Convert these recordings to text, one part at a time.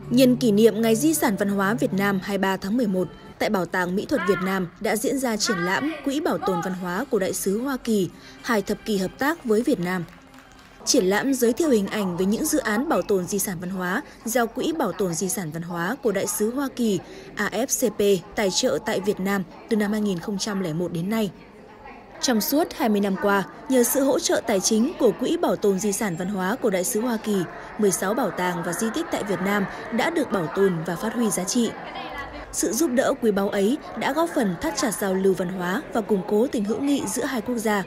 Nhân kỷ niệm Ngày Di sản Văn hóa Việt Nam 23 tháng 11, tại Bảo tàng Mỹ thuật Việt Nam đã diễn ra triển lãm Quỹ Bảo tồn Văn hóa của Đại sứ Hoa Kỳ, 2 thập kỷ hợp tác với Việt Nam. Triển lãm giới thiệu hình ảnh về những dự án bảo tồn di sản văn hóa do Quỹ Bảo tồn Di sản Văn hóa của Đại sứ Hoa Kỳ AFCP tài trợ tại Việt Nam từ năm 2001 đến nay. Trong suốt 20 năm qua, nhờ sự hỗ trợ tài chính của Quỹ Bảo tồn Di sản Văn hóa của Đại sứ Hoa Kỳ, 16 bảo tàng và di tích tại Việt Nam đã được bảo tồn và phát huy giá trị. Sự giúp đỡ quý báu ấy đã góp phần thắt chặt giao lưu văn hóa và củng cố tình hữu nghị giữa hai quốc gia.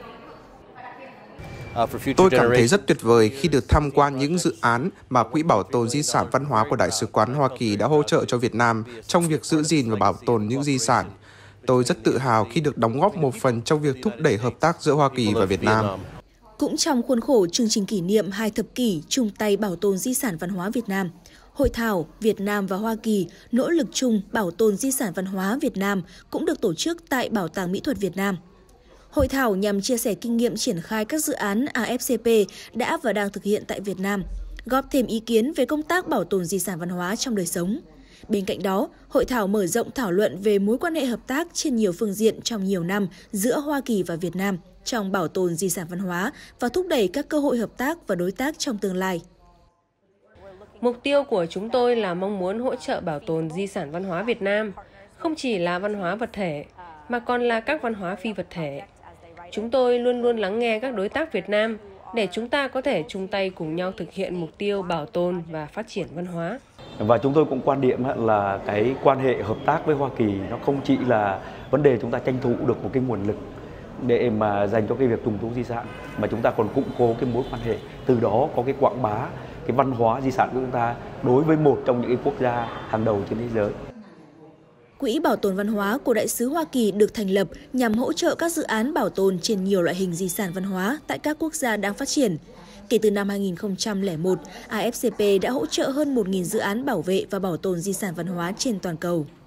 Tôi cảm thấy rất tuyệt vời khi được tham quan những dự án mà Quỹ Bảo tồn Di sản Văn hóa của Đại sứ quán Hoa Kỳ đã hỗ trợ cho Việt Nam trong việc giữ gìn và bảo tồn những di sản. Tôi rất tự hào khi được đóng góp một phần trong việc thúc đẩy hợp tác giữa Hoa Kỳ và Việt Nam. Cũng trong khuôn khổ chương trình kỷ niệm 2 thập kỷ chung tay bảo tồn di sản văn hóa Việt Nam, Hội thảo Việt Nam và Hoa Kỳ nỗ lực chung bảo tồn di sản văn hóa Việt Nam cũng được tổ chức tại Bảo tàng Mỹ thuật Việt Nam. Hội thảo nhằm chia sẻ kinh nghiệm triển khai các dự án AFCP đã và đang thực hiện tại Việt Nam, góp thêm ý kiến về công tác bảo tồn di sản văn hóa trong đời sống. Bên cạnh đó, hội thảo mở rộng thảo luận về mối quan hệ hợp tác trên nhiều phương diện trong nhiều năm giữa Hoa Kỳ và Việt Nam trong bảo tồn di sản văn hóa và thúc đẩy các cơ hội hợp tác và đối tác trong tương lai. Mục tiêu của chúng tôi là mong muốn hỗ trợ bảo tồn di sản văn hóa Việt Nam, không chỉ là văn hóa vật thể, mà còn là các văn hóa phi vật thể. Chúng tôi luôn luôn lắng nghe các đối tác Việt Nam để chúng ta có thể chung tay cùng nhau thực hiện mục tiêu bảo tồn và phát triển văn hóa. Và chúng tôi cũng quan điểm là cái quan hệ hợp tác với Hoa Kỳ nó không chỉ là vấn đề chúng ta tranh thủ được một cái nguồn lực để mà dành cho cái việc trùng tu di sản, mà chúng ta còn củng cố cái mối quan hệ, từ đó có cái quảng bá cái văn hóa di sản của chúng ta đối với một trong những cái quốc gia hàng đầu trên thế giới. Quỹ Bảo tồn Văn hóa của Đại sứ Hoa Kỳ được thành lập nhằm hỗ trợ các dự án bảo tồn trên nhiều loại hình di sản văn hóa tại các quốc gia đang phát triển. Kể từ năm 2001, AFCP đã hỗ trợ hơn 1.000 dự án bảo vệ và bảo tồn di sản văn hóa trên toàn cầu.